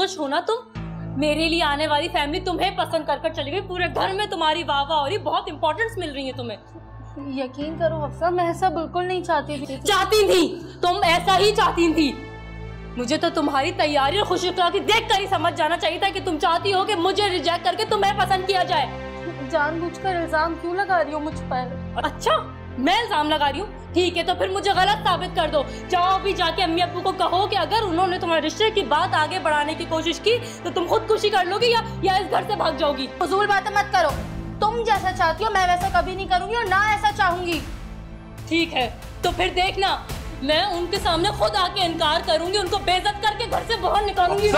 खुश हो ना तुम? मेरे लिए आने वाली फैमिली तुम्हें पसंद कर चली गई, पूरे घर में तुम्हारी वाह वाह हो रही, बहुत इंपॉर्टेंस मिल रही है तुम्हें। यकीन करो हफ्सा, मैं ऐसा बिल्कुल नहीं चाहती थी। चाहती थी तुम, ऐसा ही चाहती थी। मुझे तो तुम्हारी तैयारी और खुशी की देख कर ही समझ जाना चाहिए था कि तुम चाहती हो कि मुझे रिजेक्ट करके तुम्हें पसंद किया जाए। जानबूझकर इल्जाम क्यों लगा रही हो मुझ पर? अच्छा, मैं इल्जाम लगा रही हूँ? ठीक है, तो फिर मुझे गलत साबित कर दो। जाओ भी जाके अम्मी अब्बू को कहो कि अगर उन्होंने तुम्हारे रिश्ते की बात आगे बढ़ाने की कोशिश की तो तुम खुदकुशी कर लोगी या इस घर से भाग जाओगी। फजूल बातें मत करो। तुम जैसा चाहती हो मैं वैसा कभी नहीं करूंगी और ना ऐसा चाहूंगी। ठीक है, तो फिर देखना, मैं उनके सामने खुद आके इनकार करूंगी, उनको बेइज्जत करके घर से बाहर निकालूंगी।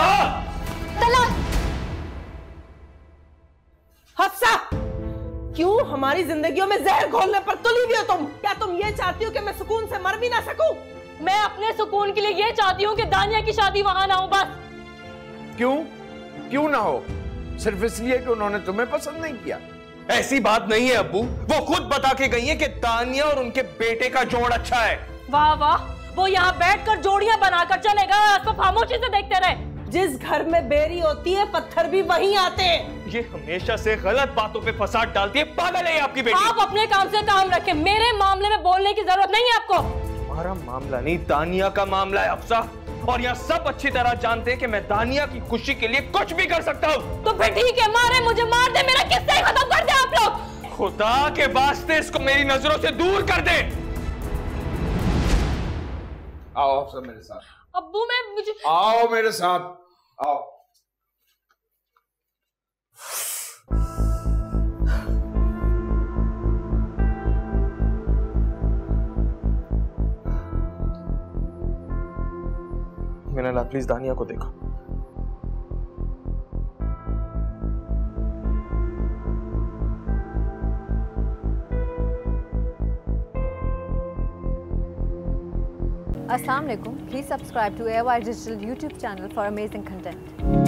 हफ्सा, क्यों हमारी जिंदगियों में जहर घोलने पर तुली हुई हो तुम? क्या तुम ये चाहती हो कि मैं सुकून से मर भी ना सकूं? मैं अपने सुकून के लिए ये चाहती हूँ कि दानिया की शादी वहां ना हो, बस। क्यों ना हो? सिर्फ इसलिए कि उन्होंने तुम्हें पसंद नहीं किया? ऐसी बात नहीं है अब्बू, वो खुद बता के गई है कि दानिया और उनके बेटे का जोड़ अच्छा है। वाह वाह, वो यहाँ बैठकर जोड़ियां बनाकर चलेगा, उसको खामोशी से देखते रहे। जिस घर में बेरी होती है पत्थर भी वहीं आते हैं। ये हमेशा से गलत बातों पे फसाद डालती है, पागल है आपकी बेटी। आप अपने काम से काम रखें, मेरे मामले में बोलने की जरूरत नहीं है आपको। हमारा मामला नहीं, दानिया का मामला है अफसा, और यहाँ सब अच्छी तरह जानते हैं कि मैं दानिया की खुशी के लिए कुछ भी कर सकता हूँ। तो फिर ठीक है, मारे मुझे, मार दे, मेरा किस्सा खत्म कर दे आप लोग। खुदा के वास्ते इसको मेरी नजरों से दूर कर दे। आओ अफसा मेरे साथ। अब्बू मुझे आओ मेरे साथ, आओ। मीना प्लीज दानिया को देखो। Assalamu alaikum. Please subscribe to AOI Digital YouTube channel for amazing content.